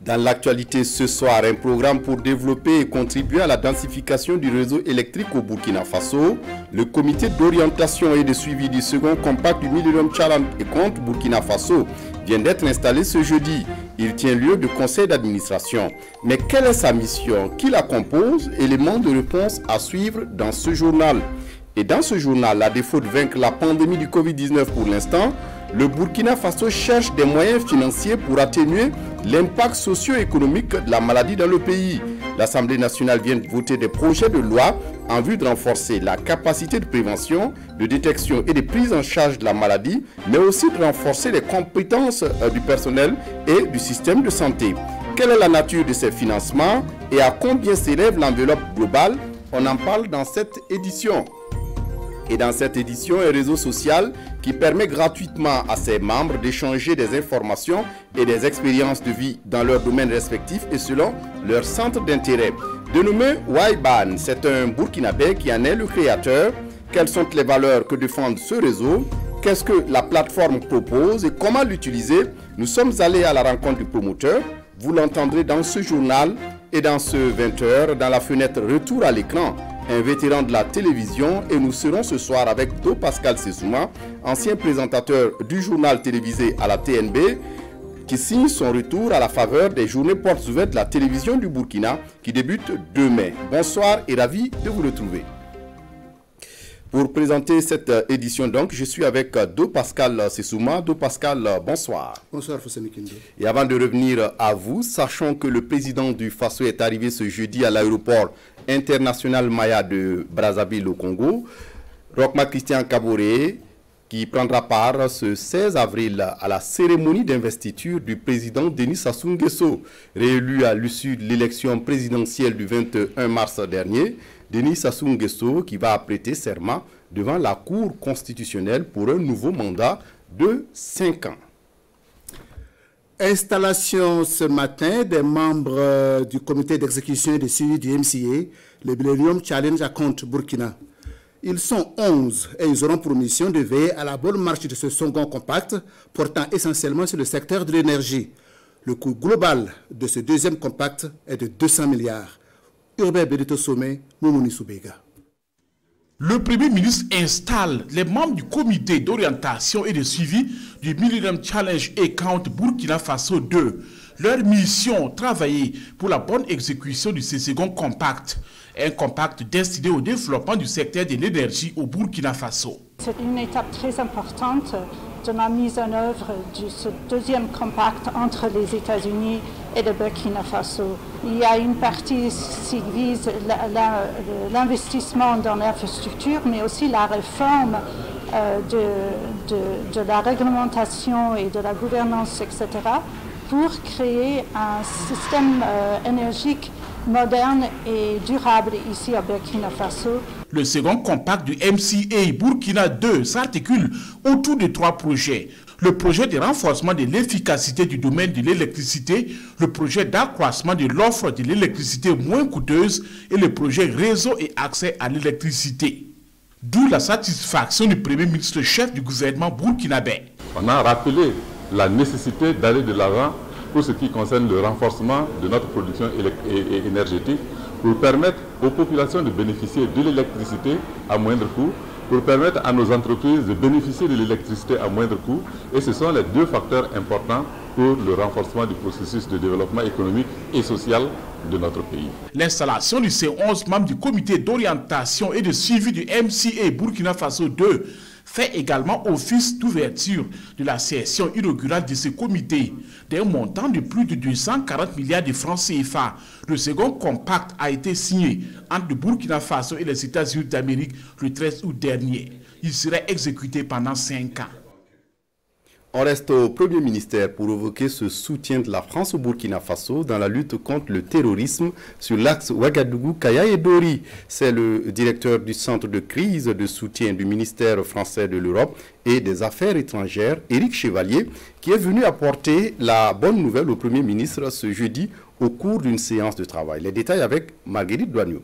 Dans l'actualité ce soir, un programme pour développer et contribuer à la densification du réseau électrique au Burkina Faso. Le comité d'orientation et de suivi du second compact du Millennium Challenge et compte Burkina Faso vient d'être installé ce jeudi. Il tient lieu de conseil d'administration. Mais quelle est sa mission? Qui la compose? Éléments de réponse à suivre dans ce journal. Et dans ce journal, à défaut de vaincre la pandémie du Covid-19 pour l'instant, le Burkina Faso cherche des moyens financiers pour atténuer l'impact socio-économique de la maladie dans le pays. L'Assemblée nationale vient de voter des projets de loi en vue de renforcer la capacité de prévention, de détection et de prise en charge de la maladie, mais aussi de renforcer les compétences du personnel et du système de santé. Quelle est la nature de ces financements et à combien s'élève l'enveloppe globale? On en parle dans cette édition. Et dans cette édition, un réseau social qui permet gratuitement à ses membres d'échanger des informations et des expériences de vie dans leurs domaines respectifs et selon leur centre d'intérêt. Dénommé Waiban, c'est un Burkinabé qui en est le créateur. Quelles sont les valeurs que défend ce réseau? Qu'est-ce que la plateforme propose et comment l'utiliser? Nous sommes allés à la rencontre du promoteur. Vous l'entendrez dans ce journal et dans ce 20h, dans la fenêtre Retour à l'écran, un vétéran de la télévision, et nous serons ce soir avec Do Pascal Sessouma, ancien présentateur du journal télévisé à la TNB, qui signe son retour à la faveur des journées portes ouvertes de la télévision du Burkina qui débutent demain. Bonsoir et ravi de vous retrouver. Pour présenter cette édition, donc, je suis avec Do Pascal Sessouma. Do Pascal, bonsoir. Bonsoir, Fossé Kindo. Et avant de revenir à vous, sachant que le président du Faso est arrivé ce jeudi à l'aéroport international Maya de Brazzaville au Congo, Rochma Christian Kaboré, qui prendra part ce 16 avril à la cérémonie d'investiture du président Denis Sassou Nguesso, réélu à l'issue de l'élection présidentielle du 21 mars dernier. Denis Sassou Nguesso qui va prêter serment devant la Cour constitutionnelle pour un nouveau mandat de 5 ans. Installation ce matin des membres du comité d'exécution et de suivi du MCA, le Millennium Challenge à compte Burkina. Ils sont 11 et ils auront pour mission de veiller à la bonne marche de ce second compact portant essentiellement sur le secteur de l'énergie. Le coût global de ce deuxième compact est de 200 milliards. Urbain Benito Somé, Moumouni Soubega. Le Premier ministre installe les membres du comité d'orientation et de suivi du Millennium Challenge et Count Burkina Faso 2. Leur mission, travailler pour la bonne exécution de ce second compact. Un compact destiné au développement du secteur de l'énergie au Burkina Faso. C'est une étape très importante de la mise en œuvre de ce deuxième compact entre les États-Unis et le Burkina Faso. Il y a une partie qui vise l'investissement dans l'infrastructure, mais aussi la réforme de la réglementation et de la gouvernance, etc., pour créer un système énergique moderne et durable ici à Burkina Faso. Le second compact du MCA Burkina 2 s'articule autour de 3 projets. Le projet de renforcement de l'efficacité du domaine de l'électricité, le projet d'accroissement de l'offre de l'électricité moins coûteuse et le projet réseau et accès à l'électricité. D'où la satisfaction du Premier ministre chef du gouvernement burkinabé. On a rappelé la nécessité d'aller de l'avant pour ce qui concerne le renforcement de notre production énergétique, pour permettre aux populations de bénéficier de l'électricité à moindre coût, pour permettre à nos entreprises de bénéficier de l'électricité à moindre coût. Et ce sont les 2 facteurs importants pour le renforcement du processus de développement économique et social de notre pays. L'installation de ces 11 membres du comité d'orientation et de suivi du MCA Burkina Faso 2 fait également office d'ouverture de la session inaugurale de ce comité d'un montant de plus de 240 milliards de francs CFA. Le second compact a été signé entre le Burkina Faso et les États-Unis d'Amérique le 13 août dernier. Il serait exécuté pendant 5 ans. On reste au Premier ministère pour évoquer ce soutien de la France au Burkina Faso dans la lutte contre le terrorisme sur l'axe Ouagadougou-Kaya et Dori. C'est le directeur du centre de crise de soutien du ministère français de l'Europe et des Affaires étrangères, Éric Chevalier, qui est venu apporter la bonne nouvelle au Premier ministre ce jeudi au cours d'une séance de travail. Les détails avec Marguerite Douagneau.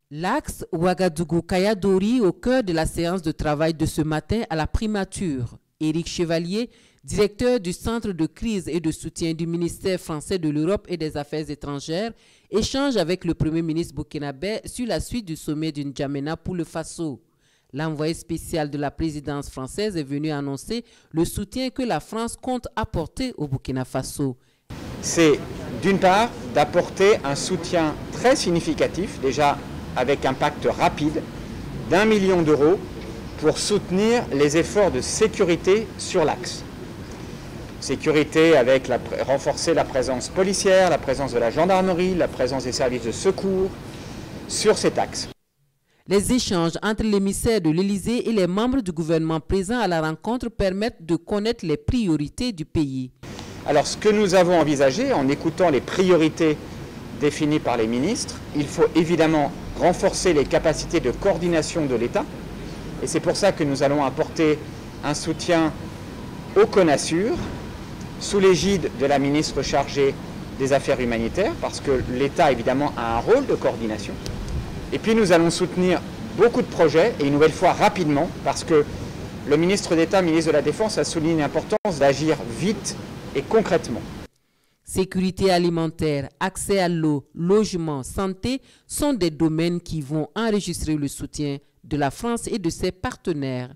L'axe Ouagadougou-Kaya Dori au cœur de la séance de travail de ce matin à la primature. Éric Chevalier, directeur du Centre de crise et de soutien du ministère français de l'Europe et des Affaires étrangères, échange avec le Premier ministre burkinabé sur la suite du sommet du N'Djamena pour le Faso. L'envoyé spécial de la présidence française est venu annoncer le soutien que la France compte apporter au Burkina Faso. C'est d'une part d'apporter un soutien très significatif, déjà avec un pacte rapide d'1 million d'euros pour soutenir les efforts de sécurité sur l'axe. Sécurité avec renforcer la présence policière, la présence de la gendarmerie, la présence des services de secours sur cet axe. Les échanges entre l'émissaire de l'Élysée et les membres du gouvernement présents à la rencontre permettent de connaître les priorités du pays. Alors ce que nous avons envisagé en écoutant les priorités définies par les ministres, il faut évidemment renforcer les capacités de coordination de l'État. Et c'est pour ça que nous allons apporter un soutien au CONASUR, sous l'égide de la ministre chargée des Affaires humanitaires, parce que l'État évidemment a un rôle de coordination. Et puis nous allons soutenir beaucoup de projets, et une nouvelle fois rapidement, parce que le ministre d'État, ministre de la Défense, a souligné l'importance d'agir vite et concrètement. Sécurité alimentaire, accès à l'eau, logement, santé sont des domaines qui vont enregistrer le soutien de la France et de ses partenaires.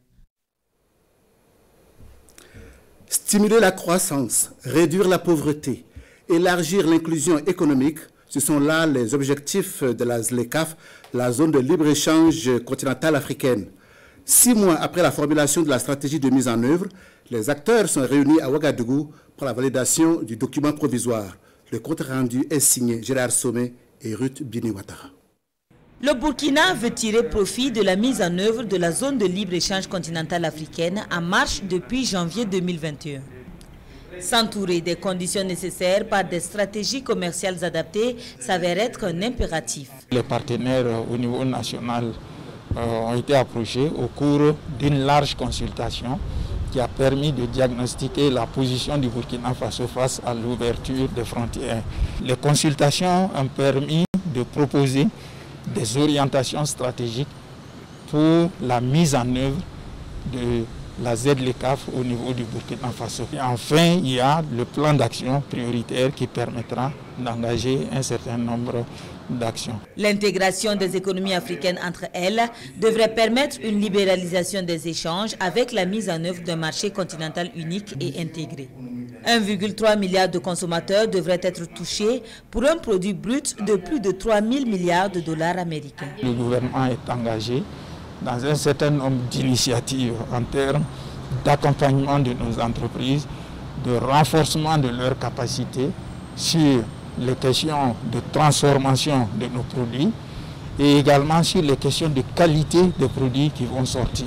Stimuler la croissance, réduire la pauvreté, élargir l'inclusion économique, ce sont là les objectifs de la ZLECAf, la zone de libre-échange continentale africaine. 6 mois après la formulation de la stratégie de mise en œuvre, les acteurs sont réunis à Ouagadougou pour la validation du document provisoire. Le compte rendu est signé Gérard Sommet et Ruth Bini-Ouattara. Le Burkina veut tirer profit de la mise en œuvre de la zone de libre-échange continentale africaine en marche depuis janvier 2021. S'entourer des conditions nécessaires par des stratégies commerciales adaptées s'avère être un impératif. Les partenaires au niveau national ont été approchés au cours d'une large consultation qui a permis de diagnostiquer la position du Burkina Faso face à l'ouverture des frontières. Les consultations ont permis de proposer des orientations stratégiques pour la mise en œuvre de la ZLECAf au niveau du Burkina Faso. Et enfin, il y a le plan d'action prioritaire qui permettra d'engager un certain nombre d'actions. L'intégration des économies africaines entre elles devrait permettre une libéralisation des échanges avec la mise en œuvre d'un marché continental unique et intégré. 1,3 milliard de consommateurs devraient être touchés pour un produit brut de plus de 3 000 milliards de dollars américains. Le gouvernement est engagé dans un certain nombre d'initiatives en termes d'accompagnement de nos entreprises, de renforcement de leurs capacités sur les questions de transformation de nos produits et également sur les questions de qualité des produits qui vont sortir.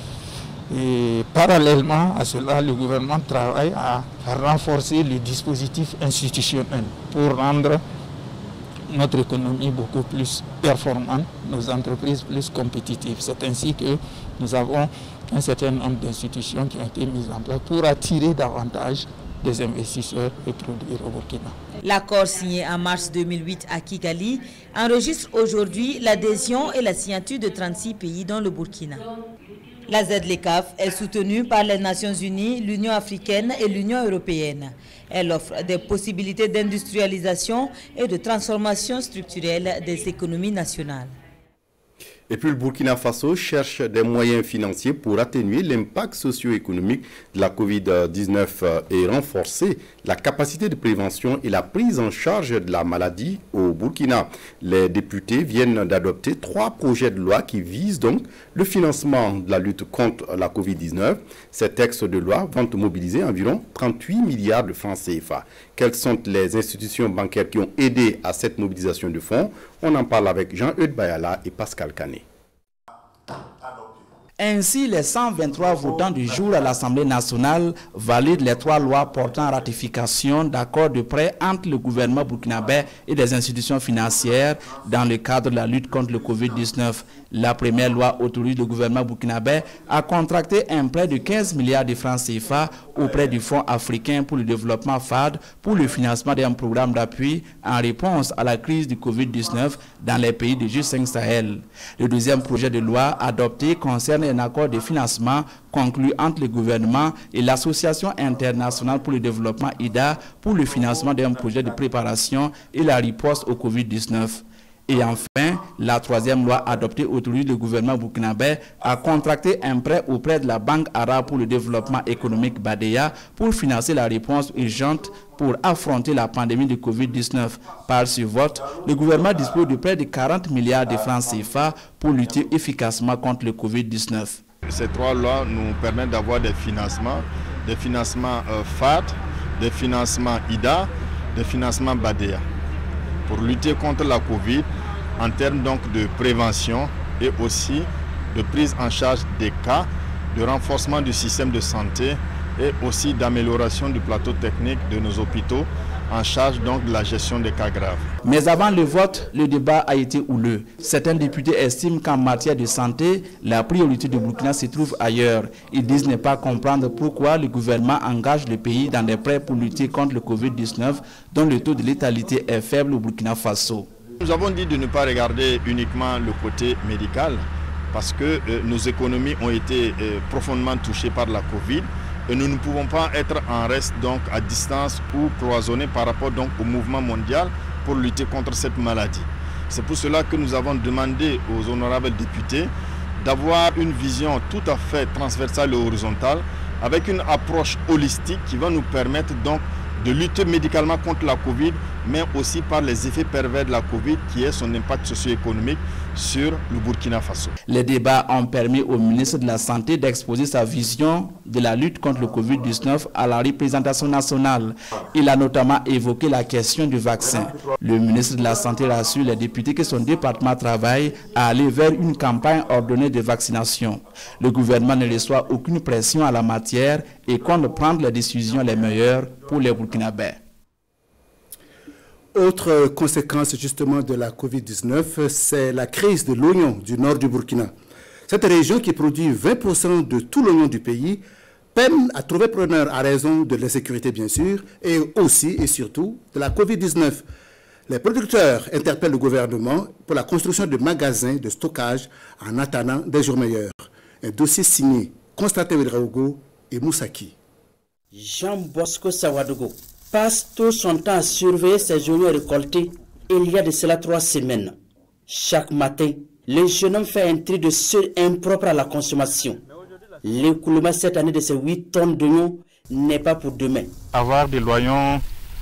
Et parallèlement à cela, le gouvernement travaille à renforcer le dispositif institutionnel pour rendre notre économie beaucoup plus performante, nos entreprises plus compétitives. C'est ainsi que nous avons un certain nombre d'institutions qui ont été mises en place pour attirer davantage des investisseurs et produire au Burkina. L'accord signé en mars 2008 à Kigali enregistre aujourd'hui l'adhésion et la signature de 36 pays dont le Burkina. La ZLECAf est soutenue par les Nations Unies, l'Union africaine et l'Union européenne. Elle offre des possibilités d'industrialisation et de transformation structurelle des économies nationales. Et puis le Burkina Faso cherche des moyens financiers pour atténuer l'impact socio-économique de la Covid-19 et renforcer la capacité de prévention et la prise en charge de la maladie au Burkina. Les députés viennent d'adopter 3 projets de loi qui visent donc le financement de la lutte contre la Covid-19. Ces textes de loi vont mobiliser environ 38 milliards de francs CFA. Quelles sont les institutions bancaires qui ont aidé à cette mobilisation de fonds? On en parle avec Jean-Eudes Bayala et Pascal Canet. Ainsi, les 123 votants du jour à l'Assemblée nationale valident les 3 lois portant ratification d'accords de prêt entre le gouvernement burkinabé et des institutions financières dans le cadre de la lutte contre le Covid-19. La première loi autorise le gouvernement burkinabé à contracter un prêt de 15 milliards de francs CFA auprès du Fonds africain pour le développement FAD pour le financement d'un programme d'appui en réponse à la crise du Covid-19 dans les pays du G5 Sahel. Le deuxième projet de loi adopté concerne un accord de financement conclu entre le gouvernement et l'Association internationale pour le développement IDA pour le financement d'un projet de préparation et la riposte au Covid-19. Et enfin, la troisième loi adoptée autorise le gouvernement burkinabé à contracter un prêt auprès de la Banque arabe pour le développement économique BADEA pour financer la réponse urgente pour affronter la pandémie de Covid-19. Par ce vote, le gouvernement dispose de près de 40 milliards de francs CFA pour lutter efficacement contre le Covid-19. Ces trois lois nous permettent d'avoir des financements FAD, des financements IDA, des financements BADEA pour lutter contre la Covid en termes donc de prévention et aussi de prise en charge des cas, de renforcement du système de santé et aussi d'amélioration du plateau technique de nos hôpitaux en charge donc de la gestion des cas graves. Mais avant le vote, le débat a été houleux. Certains députés estiment qu'en matière de santé, la priorité du Burkina se trouve ailleurs. Ils disent ne pas comprendre pourquoi le gouvernement engage le pays dans des prêts pour lutter contre le Covid-19, dont le taux de létalité est faible au Burkina Faso. Nous avons dit de ne pas regarder uniquement le côté médical parce que nos économies ont été profondément touchées par la Covid. Et nous ne pouvons pas être en reste donc à distance ou cloisonnés par rapport donc au mouvement mondial pour lutter contre cette maladie. C'est pour cela que nous avons demandé aux honorables députés d'avoir une vision tout à fait transversale et horizontale avec une approche holistique qui va nous permettre donc de lutter médicalement contre la Covid, mais aussi par les effets pervers de la Covid qui est son impact socio-économique sur le Burkina Faso. Les débats ont permis au ministre de la Santé d'exposer sa vision de la lutte contre le Covid-19 à la représentation nationale. Il a notamment évoqué la question du vaccin. Le ministre de la Santé rassure les députés que son département travaille à aller vers une campagne ordonnée de vaccination. Le gouvernement ne reçoit aucune pression à la matière et compte prendre les décisions les meilleures pour les Burkinabés. Autre conséquence justement de la Covid-19, c'est la crise de l'oignon du nord du Burkina. Cette région qui produit 20% de tout l'oignon du pays peine à trouver preneur à raison de l'insécurité bien sûr, et aussi et surtout de la Covid-19. Les producteurs interpellent le gouvernement pour la construction de magasins de stockage en attendant des jours meilleurs. Un dossier signé Constantin Ouedraogo et Moussaki. Jean Bosco Sawadogo passe tout son temps à surveiller ses oignons récoltés il y a de cela 3 semaines. Chaque matin, le jeune homme fait un tri de ceux impropres à la consommation. L'écoulement cette année de ces 8 tonnes d'oignons n'est pas pour demain. Avoir des oignons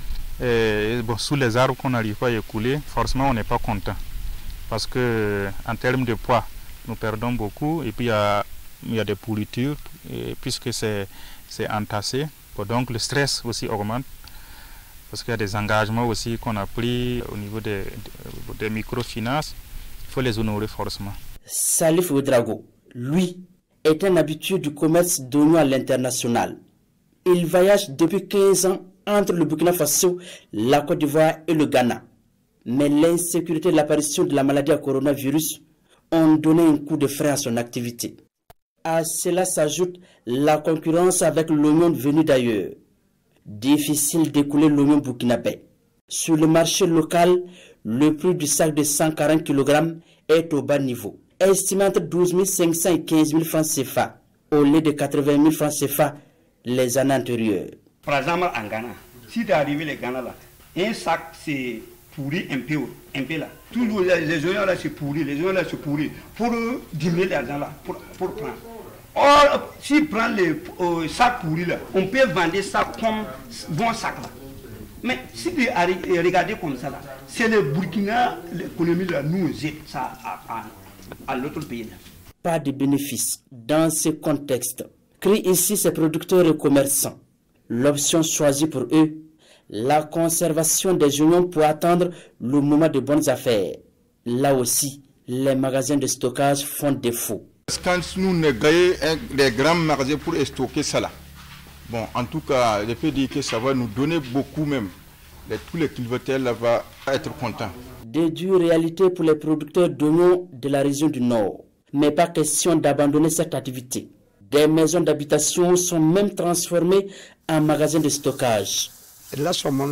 sous les arbres qu'on n'arrive pas à écouler, forcément on n'est pas content. Parce que en termes de poids, nous perdons beaucoup et puis il y a des pourritures puisque c'est entassé. Donc le stress aussi augmente. Parce qu'il y a des engagements aussi qu'on a pris au niveau des microfinances. Il faut les honorer forcément. Salif Ouedraogo, lui, est un habitué du commerce d'oignons à l'international. Il voyage depuis 15 ans entre le Burkina Faso, la Côte d'Ivoire et le Ghana. Mais l'insécurité et l'apparition de la maladie à coronavirus ont donné un coup de frein à son activité. À cela s'ajoute la concurrence avec l'oignon venu d'ailleurs. Difficile d'écouler l'oignon burkinabé. Sur le marché local, le prix du sac de 140 kg est au bas niveau, estimé entre 12 500 et 15 000 francs CFA, au lieu de 80 000 francs CFA les années antérieures. Par exemple, en Ghana, si tu es arrivé au Ghana, là, un sac c'est pourri un peu là. Tous les oignons là c'est pourri, les oignons là c'est pourri. Pour diminuer l'argent là, pour prendre. Or, s'il prend les sacs pourris là, on peut vendre ça comme bon sac là. Mais si tu regardes comme ça là, c'est le Burkina, l'économie là, nous aide ça à l'autre pays là. Pas de bénéfice dans ce contexte. Crient ici ces producteurs et commerçants. L'option choisie pour eux, la conservation des oignons pour attendre le moment de bonnes affaires. Là aussi, les magasins de stockage font défaut. Quand nous négocions des grands magasins pour stocker ça là, bon, en tout cas, je peux dire que ça va nous donner beaucoup même. Tous les cultivateurs là vont être contents. des dures réalités pour les producteurs d'oignons de la région du Nord. Mais pas question d'abandonner cette activité. Des maisons d'habitation sont même transformées en magasins de stockage. Nous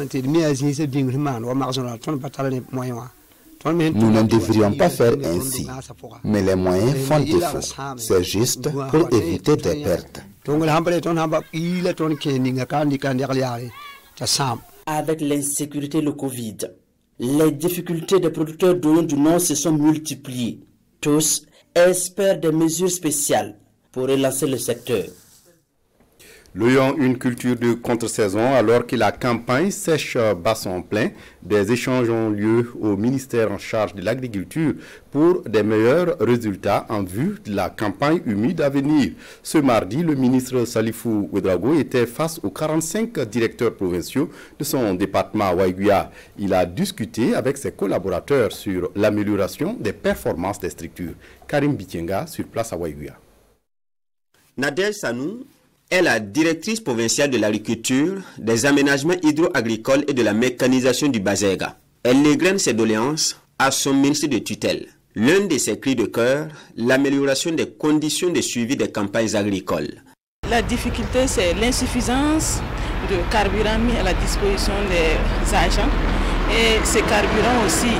ne devrions pas faire ainsi, mais les moyens font défaut. C'est juste pour éviter des pertes. Avec l'insécurité et le Covid, les difficultés des producteurs d'oignons du Nord se sont multipliées. Tous espèrent des mesures spéciales pour relancer le secteur. L'oignon, une culture de contre-saison, alors que la campagne sèche bat son plein. Des échanges ont lieu au ministère en charge de l'agriculture pour des meilleurs résultats en vue de la campagne humide à venir. Ce mardi, le ministre Salifou Ouedraogo était face aux 45 directeurs provinciaux de son département à Waïguya. Il a discuté avec ses collaborateurs sur l'amélioration des performances des structures. Karim Bitienga sur place à Waïguya. Nadège Sanou est la directrice provinciale de l'agriculture, des aménagements hydro-agricoles et de la mécanisation du Bazega. Elle égrène ses doléances à son ministre de tutelle. L'un de ses cris de cœur, l'amélioration des conditions de suivi des campagnes agricoles. La difficulté, c'est l'insuffisance de carburant mis à la disposition des agents. Et ces carburants aussi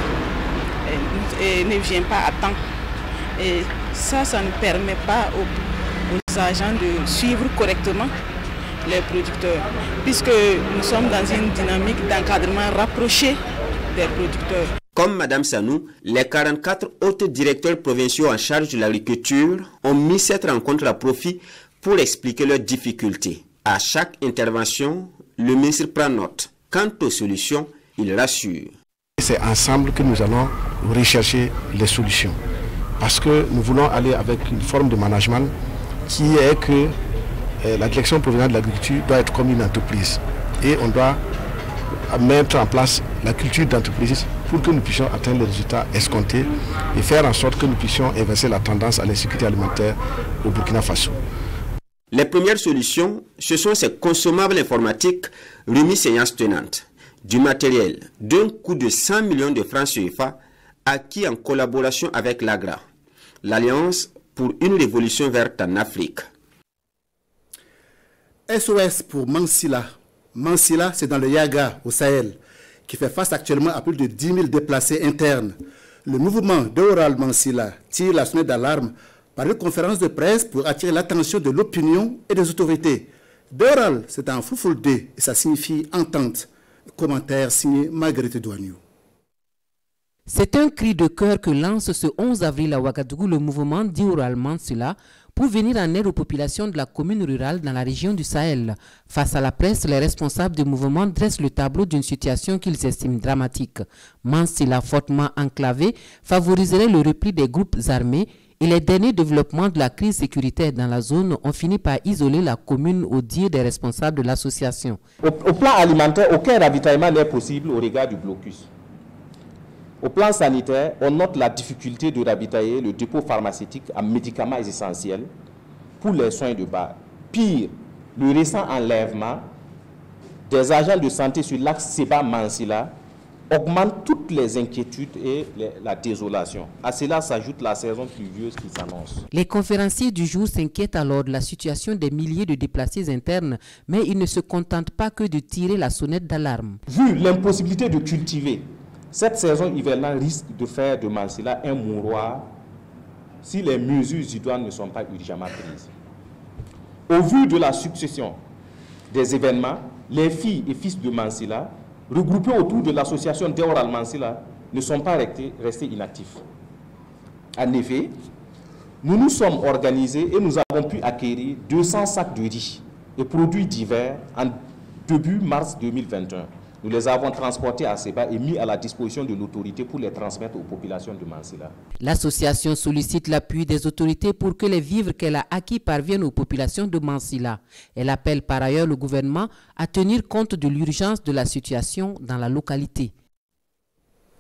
ne viennent pas à temps. Et ça ne permet pas aux agents de suivre correctement les producteurs, puisque nous sommes dans une dynamique d'encadrement rapproché des producteurs. Comme Mme Sanou, les 44 autres directeurs provinciaux en charge de l'agriculture ont mis cette rencontre à profit pour expliquer leurs difficultés. À chaque intervention, le ministre prend note. Quant aux solutions, il rassure. C'est ensemble que nous allons rechercher les solutions, parce que nous voulons aller avec une forme de management qui est que la direction provinciale de l'agriculture doit être comme une entreprise et on doit mettre en place la culture d'entreprise pour que nous puissions atteindre les résultats escomptés et faire en sorte que nous puissions inverser la tendance à l'insécurité alimentaire au Burkina Faso. Les premières solutions, ce sont ces consommables informatiques remis séance tenante, du matériel d'un coût de 100 millions de francs CFA acquis en collaboration avec l'AGRA, l'Alliance pour une révolution verte en Afrique. SOS pour Mansilla. Mansilla, c'est dans le Yaga, au Sahel, qui fait face actuellement à plus de 10 000 déplacés internes. Le mouvement d'Oral Mansilla tire la sonnette d'alarme par une conférence de presse pour attirer l'attention de l'opinion et des autorités. D'Oral, c'est un Foufoldé et ça signifie entente. Commentaire signé Marguerite Douaniou. C'est un cri de cœur que lance ce 11 avril à Ouagadougou le mouvement d'Oral Mansilla pour venir en aide aux populations de la commune rurale dans la région du Sahel. Face à la presse, les responsables du mouvement dressent le tableau d'une situation qu'ils estiment dramatique. Mansilla, fortement enclavé, favoriserait le repli des groupes armés et les derniers développements de la crise sécuritaire dans la zone ont fini par isoler la commune au dire des responsables de l'association. Au plan alimentaire, aucun ravitaillement n'est possible au regard du blocus. Au plan sanitaire, on note la difficulté de ravitailler le dépôt pharmaceutique en médicaments essentiels pour les soins de base. Pire, le récent enlèvement des agents de santé sur l'axe Seba-Mansilla augmente toutes les inquiétudes et la désolation. À cela s'ajoute la saison pluvieuse qui s'annonce. Les conférenciers du jour s'inquiètent alors de la situation des milliers de déplacés internes, mais ils ne se contentent pas que de tirer la sonnette d'alarme. Vu l'impossibilité de cultiver, cette saison hivernale risque de faire de Mansilla un mouroir si les mesures idoines ne sont pas urgemment prises. Au vu de la succession des événements, les filles et fils de Mansilla, regroupés autour de l'association d'Oral Mansilla, ne sont pas restés inactifs. En effet, nous nous sommes organisés et nous avons pu acquérir 200 sacs de riz et produits divers en début mars 2021. Nous les avons transportés à Seba et mis à la disposition de l'autorité pour les transmettre aux populations de Mansilla. L'association sollicite l'appui des autorités pour que les vivres qu'elle a acquis parviennent aux populations de Mansilla. Elle appelle par ailleurs le gouvernement à tenir compte de l'urgence de la situation dans la localité.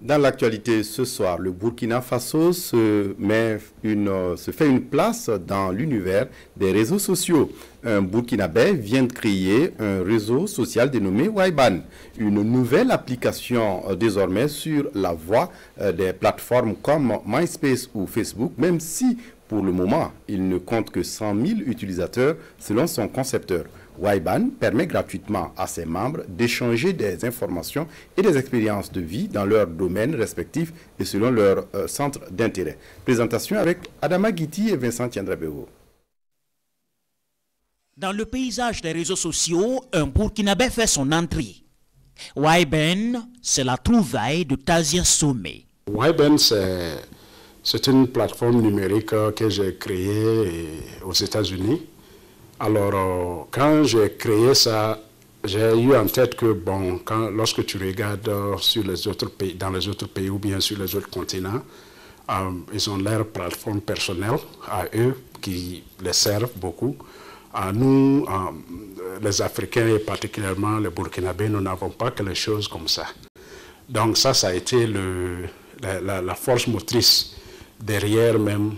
Dans l'actualité ce soir, le Burkina Faso se fait une place dans l'univers des réseaux sociaux. Un Burkinabé vient de créer un réseau social dénommé Waiban, une nouvelle application désormais sur la voie des plateformes comme MySpace ou Facebook, même si pour le moment, il ne compte que 100 000 utilisateurs selon son concepteur. Waiban permet gratuitement à ses membres d'échanger des informations et des expériences de vie dans leurs domaines respectifs et selon leur centre d'intérêt. Présentation avec Adama Guiti et Vincent Tiendrabeo. Dans le paysage des réseaux sociaux, un Burkinabé fait son entrée. Waiban, c'est la trouvaille de Tazien Somé. Waiban, c'est une plateforme numérique que j'ai créée aux États-Unis. Alors, quand j'ai créé ça, j'ai eu en tête que, bon, lorsque tu regardes sur les autres pays, dans les autres pays ou bien sur les autres continents, ils ont leur plateforme personnelle à eux qui les servent beaucoup. À nous, les Africains et particulièrement les Burkinabés, nous n'avons pas que les choses comme ça. Donc ça a été la force motrice derrière même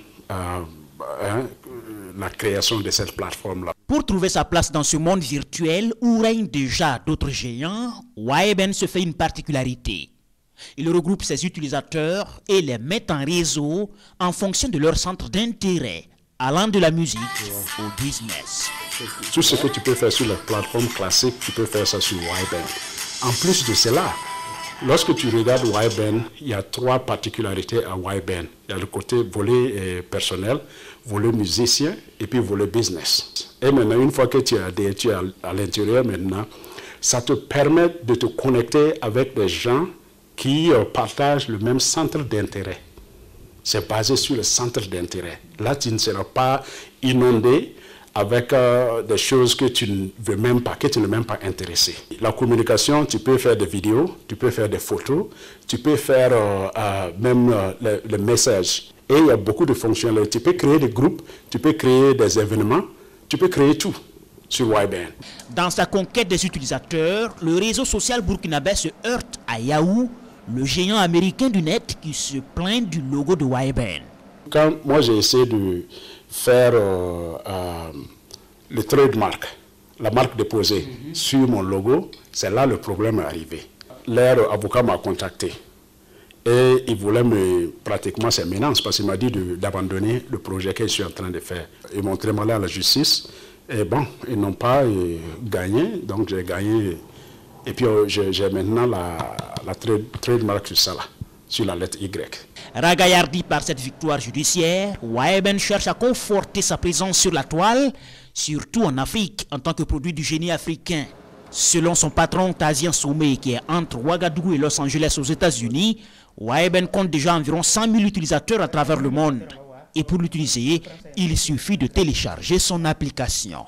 la création de cette plateforme-là. Pour trouver sa place dans ce monde virtuel où règnent déjà d'autres géants, Waiban se fait une particularité. Il regroupe ses utilisateurs et les met en réseau en fonction de leur centre d'intérêt, allant de la musique au business. Tout ce que tu peux faire sur la plateforme classique, tu peux faire ça sur Waiban. En plus de cela, lorsque tu regardes Waiban, il y a 3 particularités à Waiban. Il y a le côté volet personnel, volet musicien et puis volet business. Et maintenant, une fois que tu es à l'intérieur maintenant, ça te permet de te connecter avec des gens qui partagent le même centre d'intérêt. C'est basé sur le centre d'intérêt. Là, tu ne seras pas inondé avec des choses que tu ne veux même pas, que tu n'es même pas intéressé. La communication, tu peux faire des vidéos, tu peux faire des photos, tu peux faire même le message. Et il y a beaucoup de fonctionnalités. Tu peux créer des groupes, tu peux créer des événements, tu peux créer tout sur Waiban. Dans sa conquête des utilisateurs, le réseau social burkinabé se heurte à Yahoo, le géant américain du net qui se plaint du logo de Waiban. Quand moi j'ai essayé de faire le trademark, la marque déposée sur mon logo, c'est là le problème est arrivé. Leur avocat m'a contacté et il voulait pratiquement ses menaces parce qu'il m'a dit d'abandonner le projet que je suis en train de faire. Ils m'ont demandé à la justice et bon, ils n'ont pas gagné, donc j'ai gagné. Et puis j'ai maintenant la trademark sur ça là, sur la lettre Y. Ragaillardi par cette victoire judiciaire, Waiban cherche à conforter sa présence sur la toile, surtout en Afrique, en tant que produit du génie africain. Selon son patron Tazien Somé, qui est entre Ouagadougou et Los Angeles aux États-Unis, Waiban compte déjà environ 100 000 utilisateurs à travers le monde. Et pour l'utiliser, il suffit de télécharger son application.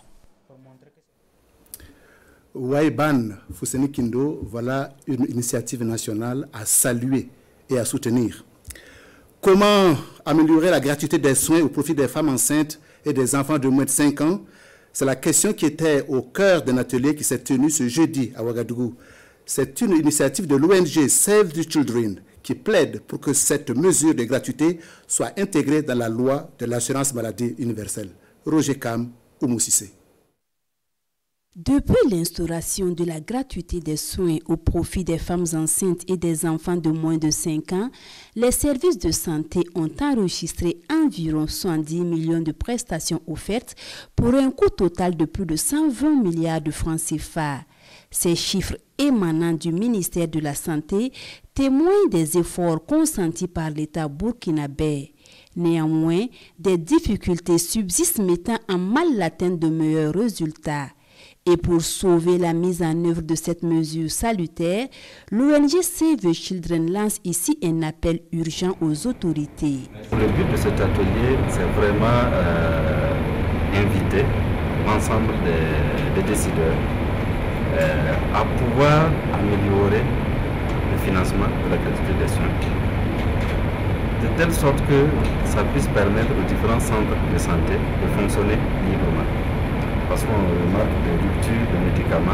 Waiban, Fousseni Kindo, voilà une initiative nationale à saluer et à soutenir. Comment améliorer la gratuité des soins au profit des femmes enceintes et des enfants de moins de 5 ans? C'est la question qui était au cœur d'un atelier qui s'est tenu ce jeudi à Ouagadougou. C'est une initiative de l'ONG Save the Children qui plaide pour que cette mesure de gratuité soit intégrée dans la loi de l'assurance maladie universelle. Roger Kam, Oumoussissé. Depuis l'instauration de la gratuité des soins au profit des femmes enceintes et des enfants de moins de 5 ans, les services de santé ont enregistré environ 70 millions de prestations offertes pour un coût total de plus de 120 milliards de francs CFA. Ces chiffres émanant du ministère de la Santé témoignent des efforts consentis par l'État burkinabé. Néanmoins, des difficultés subsistent mettant en mal l'atteinte de meilleurs résultats. Et pour sauver la mise en œuvre de cette mesure salutaire, l'ONG Save the Children lance ici un appel urgent aux autorités. Le but de cet atelier, c'est vraiment inviter l'ensemble des décideurs à pouvoir améliorer le financement de la gratuité des soins, de telle sorte que ça puisse permettre aux différents centres de santé de fonctionner librement. Parce qu'on remarque des ruptures de médicaments qui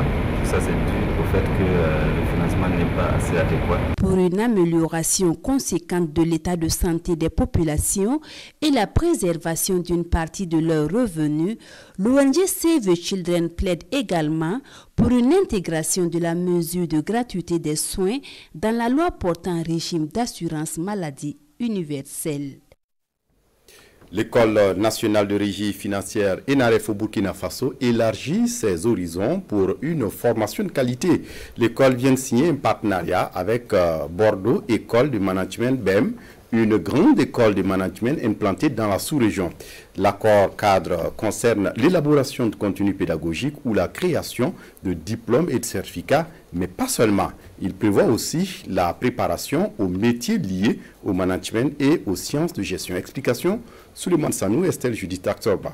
ça c'est dû au fait que le financement n'est pas assez adéquat. Pour une amélioration conséquente de l'état de santé des populations et la préservation d'une partie de leurs revenus, l'ONG Save the Children plaide également pour une intégration de la mesure de gratuité des soins dans la loi portant un régime d'assurance maladie universelle. L'École nationale de régie financière ENAREF au Burkina Faso élargit ses horizons pour une formation de qualité. L'école vient de signer un partenariat avec Bordeaux École de Management BEM, une grande école de management implantée dans la sous-région. L'accord cadre concerne l'élaboration de contenus pédagogiques ou la création de diplômes et de certificats, mais pas seulement. Il prévoit aussi la préparation aux métiers liés au management et aux sciences de gestion. Explication, Souleymane Sanou, Estelle Judith Aktorba.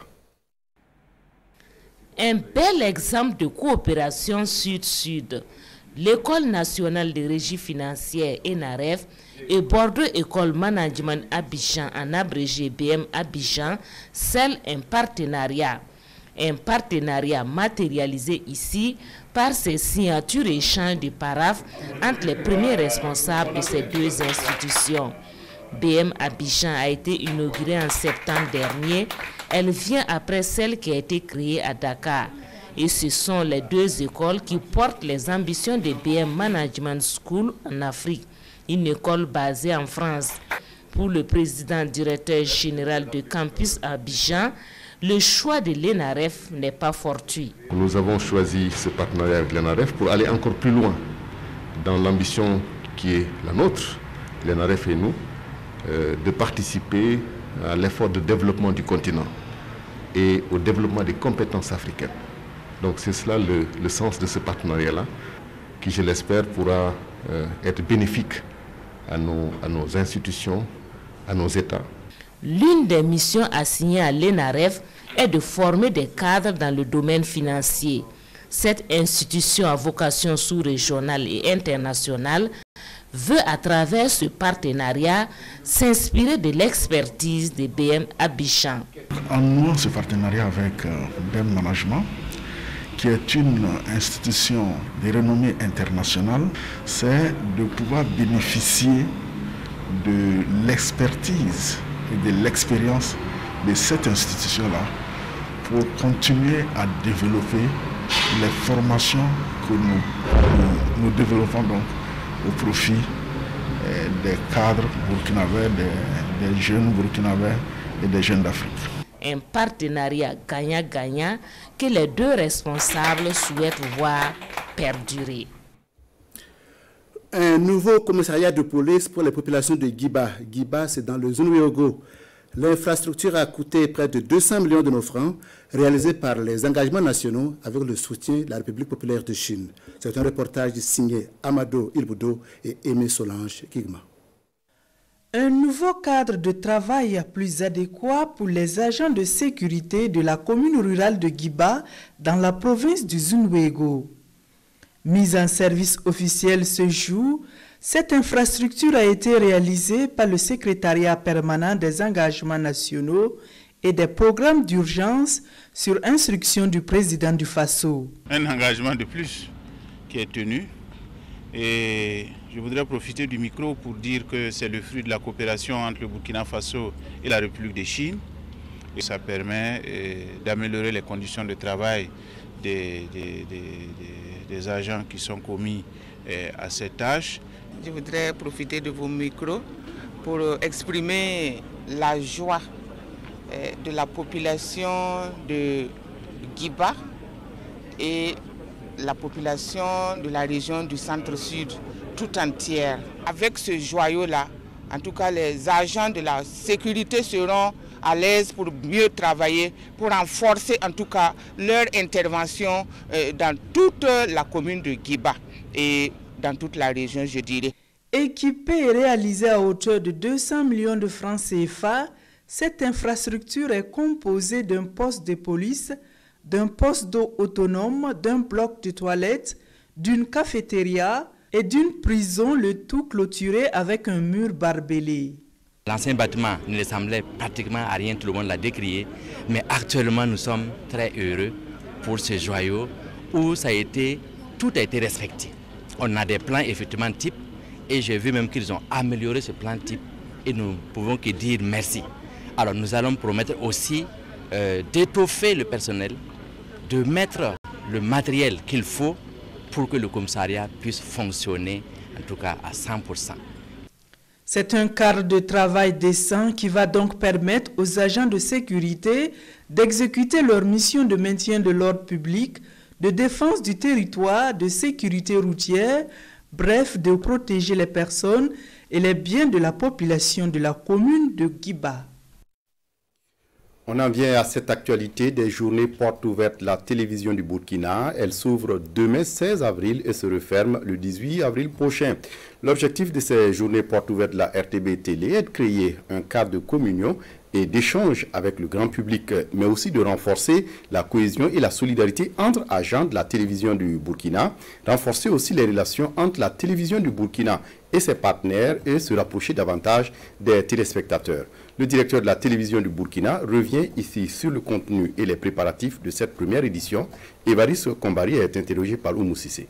Un bel exemple de coopération sud-sud. L'École nationale de régie financière ENAREF et Bordeaux École Management Abidjan, en abrégé BM Abidjan, scellent un partenariat. Un partenariat matérialisé ici par ces signatures et échanges de paraphes entre les premiers responsables de ces deux institutions. BM Abidjan a été inaugurée en septembre dernier. Elle vient après celle qui a été créée à Dakar. Et ce sont les deux écoles qui portent les ambitions de BM Management School en Afrique, une école basée en France. Pour le président directeur général de Campus Abidjan, le choix de l'ENAREF n'est pas fortuit. Nous avons choisi ce partenariat avec l'ENAREF pour aller encore plus loin dans l'ambition qui est la nôtre, l'ENAREF et nous, de participer à l'effort de développement du continent et au développement des compétences africaines. Donc c'est cela le sens de ce partenariat-là, qui je l'espère pourra être bénéfique à nos institutions, à nos États. L'une des missions assignées à l'ENAREF est de former des cadres dans le domaine financier. Cette institution à vocation sous-régionale et internationale veut à travers ce partenariat s'inspirer de l'expertise de BM Abidjan. En nouant ce partenariat avec BM Management, qui est une institution de renommée internationale, c'est de pouvoir bénéficier de l'expertise et de l'expérience de cette institution-là pour continuer à développer les formations que nous développons donc au profit des cadres burkinabés, des jeunes burkinabés et des jeunes d'Afrique. Un partenariat gagnant-gagnant que les deux responsables souhaitent voir perdurer. Un nouveau commissariat de police pour les populations de Guiba. Guiba, c'est dans le Zunweogo. L'infrastructure a coûté près de 200 millions de nos francs, réalisée par les engagements nationaux avec le soutien de la République populaire de Chine. C'est un reportage signé Amado Ilboudo et Aimé Solange Kigma. Un nouveau cadre de travail plus adéquat pour les agents de sécurité de la commune rurale de Guiba dans la province du Zunweogo. Mise en service officiel ce jour, cette infrastructure a été réalisée par le secrétariat permanent des engagements nationaux et des programmes d'urgence sur instruction du président du Faso. Un engagement de plus qui est tenu et je voudrais profiter du micro pour dire que c'est le fruit de la coopération entre le Burkina Faso et la République de Chine. Et ça permet d'améliorer les conditions de travail des agents qui sont commis à cette tâche. Je voudrais profiter de vos micros pour exprimer la joie de la population de Guiba et la population de la région du centre-sud tout entière. Avec ce joyau-là, en tout cas les agents de la sécurité seront à l'aise pour mieux travailler, pour renforcer en tout cas leur intervention dans toute la commune de Guiba et dans toute la région, je dirais. Équipée et réalisée à hauteur de 200 millions de francs CFA, cette infrastructure est composée d'un poste de police, d'un poste d'eau autonome, d'un bloc de toilettes, d'une cafétéria et d'une prison, le tout clôturé avec un mur barbelé. L'ancien bâtiment ne ressemblait pratiquement à rien, tout le monde l'a décrié, mais actuellement nous sommes très heureux pour ce joyau où ça a été tout a été respecté. On a des plans effectivement type et j'ai vu même qu'ils ont amélioré ce plan type et nous ne pouvons que dire merci. Alors nous allons promettre aussi d'étoffer le personnel, de mettre le matériel qu'il faut pour que le commissariat puisse fonctionner en tout cas à 100%. C'est un cadre de travail décent qui va donc permettre aux agents de sécurité d'exécuter leur mission de maintien de l'ordre public, de défense du territoire, de sécurité routière, bref, de protéger les personnes et les biens de la population de la commune de Guiba. On en vient à cette actualité des journées portes ouvertes de la télévision du Burkina. Elle s'ouvre demain 16 avril et se referme le 18 avril prochain. L'objectif de ces journées portes ouvertes de la RTB Télé est de créer un cadre de communion et d'échange avec le grand public, mais aussi de renforcer la cohésion et la solidarité entre agents de la télévision du Burkina, renforcer aussi les relations entre la télévision du Burkina et ses partenaires et se rapprocher davantage des téléspectateurs. Le directeur de la télévision du Burkina revient ici sur le contenu et les préparatifs de cette première édition. Évariste Kombari est interrogé par Oumou Sissé.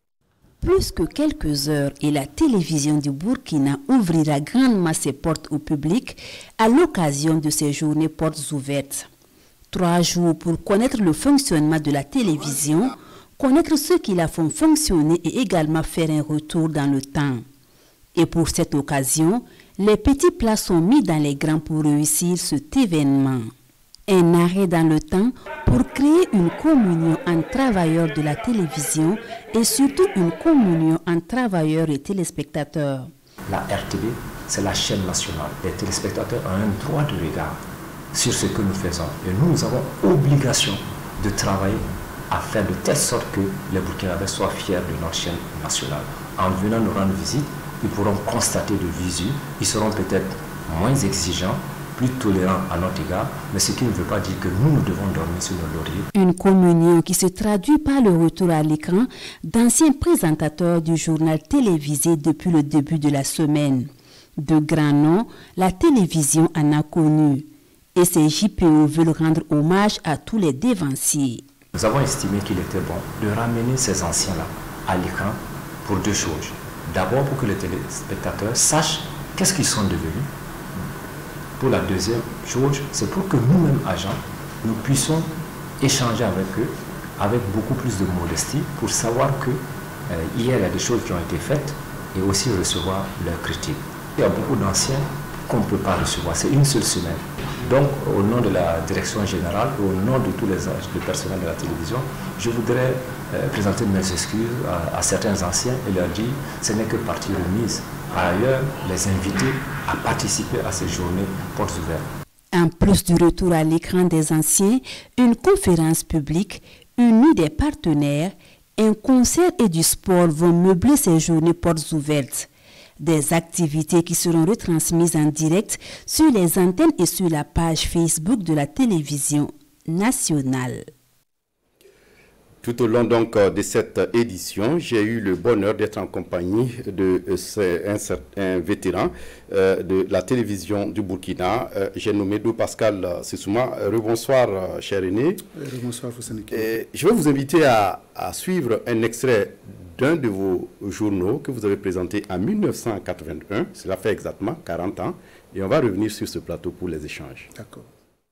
Plus que quelques heures et la télévision du Burkina ouvrira grandement ses portes au public à l'occasion de ces journées portes ouvertes. 3 jours pour connaître le fonctionnement de la télévision, connaître ceux qui la font fonctionner et également faire un retour dans le temps. Et pour cette occasion, les petits plats sont mis dans les grands pour réussir cet événement. Un arrêt dans le temps pour créer une communion entre travailleurs de la télévision et surtout une communion entre travailleurs et téléspectateurs. La RTB, c'est la chaîne nationale. Les téléspectateurs ont un droit de regard sur ce que nous faisons. Et nous avons obligation de travailler à faire de telle sorte que les Burkinabés soient fiers de notre chaîne nationale. En venant nous rendre visite, ils pourront constater de visu, ils seront peut-être moins exigeants, plus tolérants à notre égard, mais ce qui ne veut pas dire que nous devons dormir sur nos lauriers. Une communion qui se traduit par le retour à l'écran d'anciens présentateurs du journal télévisé depuis le début de la semaine. De grands noms, la télévision en a connu. Et ces JPO veulent rendre hommage à tous les dévanciers. Nous avons estimé qu'il était bon de ramener ces anciens-là à l'écran pour 2 choses. D'abord pour que les téléspectateurs sachent qu'est-ce qu'ils sont devenus. Pour la deuxième chose, c'est pour que nous-mêmes, agents, nous puissions échanger avec eux avec beaucoup plus de modestie pour savoir que hier, il y a des choses qui ont été faites et aussi recevoir leurs critiques. Il y a beaucoup d'anciens qu'on ne peut pas recevoir. C'est une seule semaine. Donc, au nom de la direction générale et au nom de tous les personnels de la télévision, je voudrais présenter mes excuses à certains anciens et leur dire que ce n'est que partie remise. Par ailleurs, les inviter à participer à ces journées portes ouvertes. En plus du retour à l'écran des anciens, une conférence publique, une nuit des partenaires, un concert et du sport vont meubler ces journées portes ouvertes. Des activités qui seront retransmises en direct sur les antennes et sur la page Facebook de la télévision nationale. Tout au long donc de cette édition, j'ai eu le bonheur d'être en compagnie d'un vétéran de la télévision du Burkina. J'ai nommé Dou Pascal Sissouma. Rebonsoir, cher aîné. Rebonsoir, Foussaniki. Je vais vous inviter à suivre un extrait d'un de vos journaux que vous avez présenté en 1981. Cela fait exactement 40 ans. Et on va revenir sur ce plateau pour les échanges. D'accord.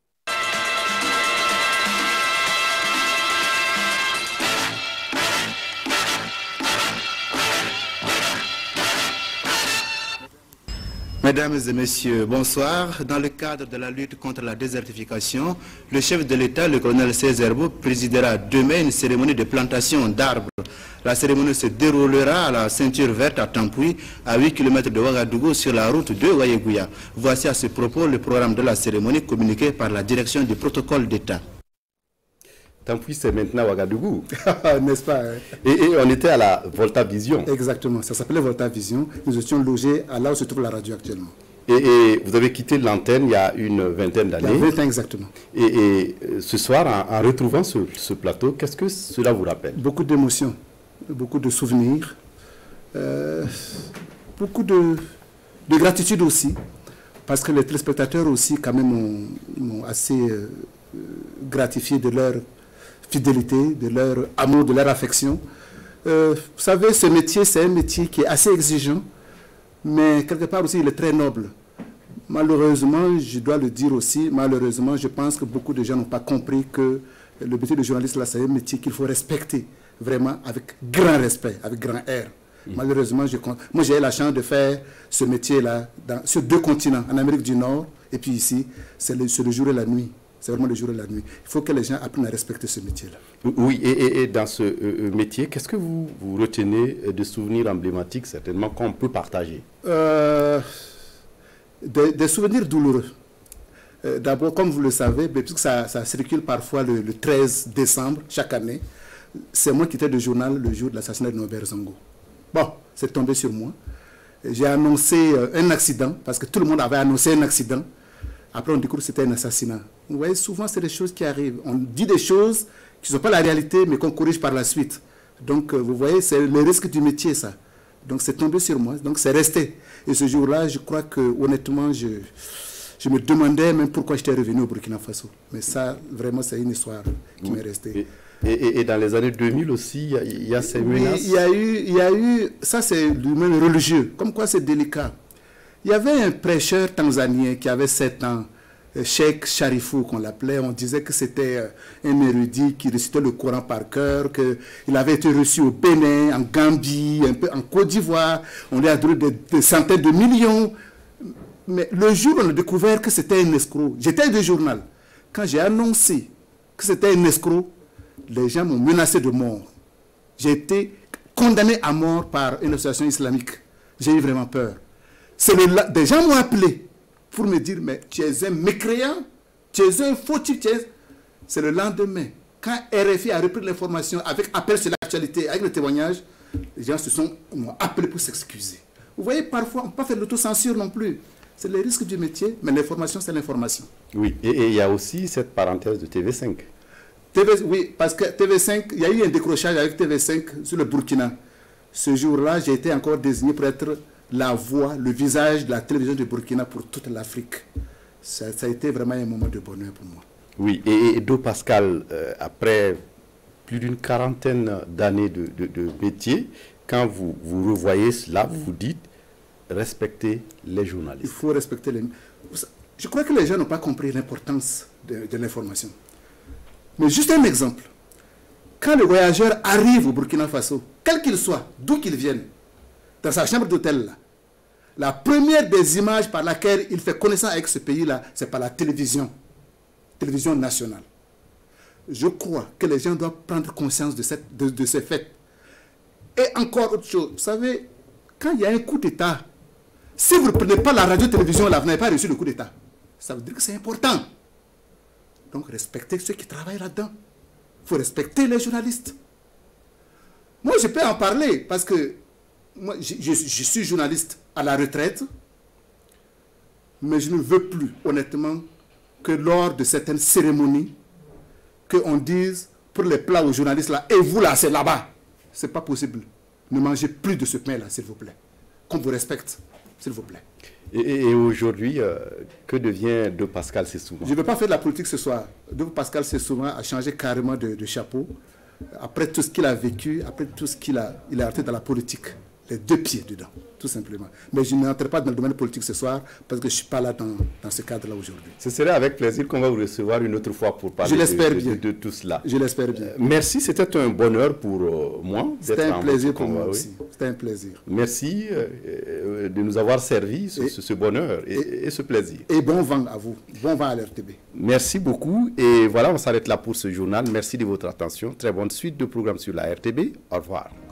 Mesdames et messieurs, bonsoir. Dans le cadre de la lutte contre la désertification, le chef de l'État, le colonel Césaire Bob, présidera demain une cérémonie de plantation d'arbres. La cérémonie se déroulera à la ceinture verte à Tampoui, à 8 km de Ouagadougou, sur la route de Wayegouya. Voici à ce propos le programme de la cérémonie communiqué par la direction du protocole d'État. Tampoui, c'est maintenant Ouagadougou. N'est-ce pas? Et on était à la Volta Vision. Exactement, ça s'appelait Volta Vision. Nous étions logés à là où se trouve la radio actuellement. Et vous avez quitté l'antenne il y a une vingtaine d'années. Il y a 20 ans exactement. Et ce soir, en retrouvant ce plateau, qu'est-ce que cela vous rappelle? Beaucoup d'émotions, beaucoup de souvenirs, beaucoup de gratitude aussi, parce que les téléspectateurs aussi quand même m'ont assez gratifié de leur fidélité, de leur amour, de leur affection. Vous savez, ce métier, c'est un métier qui est assez exigeant, mais quelque part aussi, il est très noble. Malheureusement, je dois le dire aussi, malheureusement, je pense que beaucoup de gens n'ont pas compris que le métier de journaliste, là, c'est un métier qu'il faut respecter, vraiment, avec grand respect, avec grand R. Malheureusement, moi, j'ai eu la chance de faire ce métier-là sur 2 continents, en Amérique du Nord, et puis ici, c'est le jour et la nuit. C'est vraiment le jour et la nuit. Il faut que les gens apprennent à respecter ce métier-là. Oui, et dans ce métier, qu'est-ce que vous retenez de souvenirs emblématiques, certainement, qu'on peut partager? Des souvenirs douloureux. D'abord, comme vous le savez, puisque ça circule parfois le 13 décembre chaque année, c'est moi qui étais de journal le jour de l'assassinat de Norbert Zongo. Bon, c'est tombé sur moi. J'ai annoncé un accident, parce que tout le monde avait annoncé un accident. Après, on découvre que c'était un assassinat. Vous voyez, souvent, c'est des choses qui arrivent. On dit des choses qui ne sont pas la réalité, mais qu'on corrige par la suite. Donc, vous voyez, c'est le risque du métier, ça. Donc, c'est tombé sur moi. Donc, c'est resté. Et ce jour-là, je crois que, honnêtement, je me demandais même pourquoi j'étais revenu au Burkina Faso. Mais ça, vraiment, c'est une histoire qui m'est restée. Et dans les années 2000 aussi, il y a ces menaces? Il y a eu, ça c'est du même religieux, comme quoi c'est délicat. Il y avait un prêcheur tanzanien qui avait 7 ans, Cheikh Sharifou qu'on l'appelait. On disait que c'était un érudit qui récitait le Coran par cœur, qu'il avait été reçu au Bénin, en Gambie, un peu en Côte d'Ivoire. On lui a donné des centaines de millions. Mais le jour où on a découvert que c'était un escroc, j'étais de journal. Quand j'ai annoncé que c'était un escroc, les gens m'ont menacé de mort. J'ai été condamné à mort par une association islamique. J'ai eu vraiment peur. Des gens m'ont appelé pour me dire, mais tu es un mécréant, tu es un fautif. C'est le lendemain, quand RFI a repris l'information avec appel sur l'actualité, avec le témoignage, les gens m'ont appelé pour s'excuser. Vous voyez, parfois, on ne peut pas faire l'autocensure non plus. C'est le risque du métier, mais l'information, c'est l'information. Oui, et il y a aussi cette parenthèse de TV5. Oui, parce que TV5, il y a eu un décrochage avec TV5 sur le Burkina. Ce jour-là, j'ai été encore désigné pour être la voix, le visage de la télévision du Burkina pour toute l'Afrique. Ça a été vraiment un moment de bonheur pour moi. Oui, et Do Pascal, après plus d'une quarantaine d'années de métier, quand vous revoyez cela, vous vous dites, respectez les journalistes. Il faut respecter les... Je crois que les gens n'ont pas compris l'importance de l'information. Mais juste un exemple. Quand le voyageur arrive au Burkina Faso, quel qu'il soit, d'où qu'il vienne, dans sa chambre d'hôtel, la première des images par laquelle il fait connaissance avec ce pays-là, c'est par la télévision nationale. Je crois que les gens doivent prendre conscience de ces faits. Et encore autre chose, vous savez, quand il y a un coup d'État, si vous ne prenez pas la radio-télévision, là, vous n'avez pas reçu le coup d'État. Ça veut dire que c'est important. Donc, respectez ceux qui travaillent là-dedans. Il faut respecter les journalistes. Moi, je peux en parler parce que moi, je suis journaliste à la retraite, mais je ne veux plus, honnêtement, que lors de certaines cérémonies, qu'on dise pour les plats aux journalistes là, et vous là, c'est là-bas. Ce n'est pas possible. Ne mangez plus de ce pain-là, s'il vous plaît. Qu'on vous respecte, s'il vous plaît. Et aujourd'hui, que devient Do Pascal Sessouma? Je ne veux pas faire de la politique ce soir. Do Pascal Sessouma a changé carrément de chapeau. Après tout ce qu'il a vécu, après tout ce qu'il a arrêté dans la politique. Les 2 pieds dedans, tout simplement. Mais je n'entre pas dans le domaine politique ce soir parce que je ne suis pas là dans ce cadre-là aujourd'hui. Ce serait avec plaisir qu'on va vous recevoir une autre fois pour parler de tout cela. Je l'espère bien. Merci, c'était un bonheur pour moi. C'était un plaisir pour moi aussi. C'était un plaisir. Merci de nous avoir servi ce bonheur et ce plaisir. Et bon vent à vous. Bon vent à l'RTB. Merci beaucoup. Et voilà, on s'arrête là pour ce journal. Merci de votre attention. Très bonne suite de programmes sur la RTB. Au revoir.